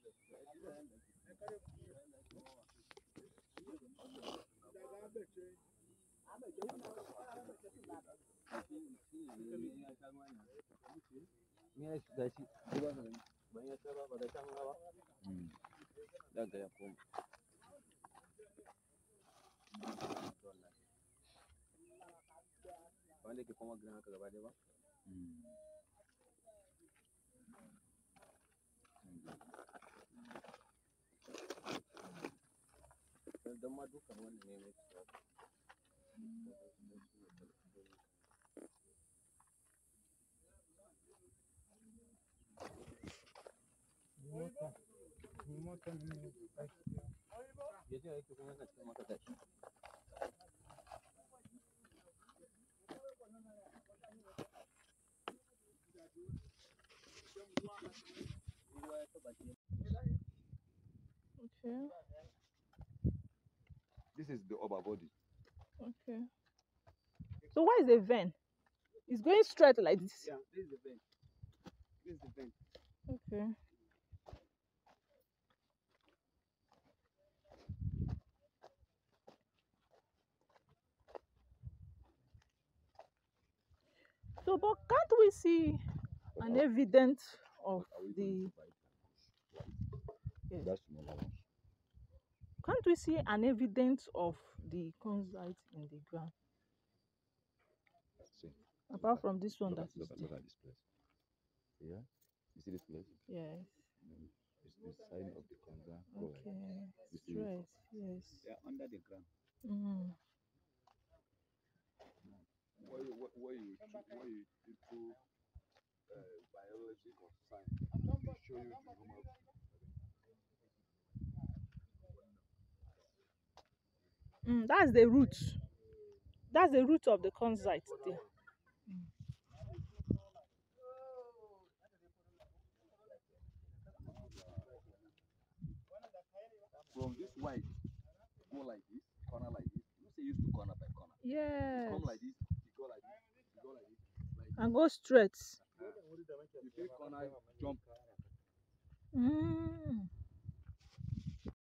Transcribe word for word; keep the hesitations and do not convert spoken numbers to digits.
Okay. This is the upper body. Okay. So why is the vein? It's going straight like this. Yeah, this is the vein. This is the vein. Okay. So, but can't we see an evidence of the? Yes. That's smaller one. Can't we see an evidence of the concrete in the ground? See. Apart from this one Look that at, is look, at, there. look at this place. Yeah? You see this place? Yes. Mm. It's the sign of the conga. Okay. You see it? Straight. Yes. They are under the ground. Mm. What you, what, what you, what you into uh, biology or science, they show you the normal. Mm, that's the root. That's the root of the concrete there. Mm. From this white, go like this, corner like this. You say used to corner by corner. Yes. You come like this, you go like this, you go like this, like this. And go straight. Uh, you take corner, jump. Mm.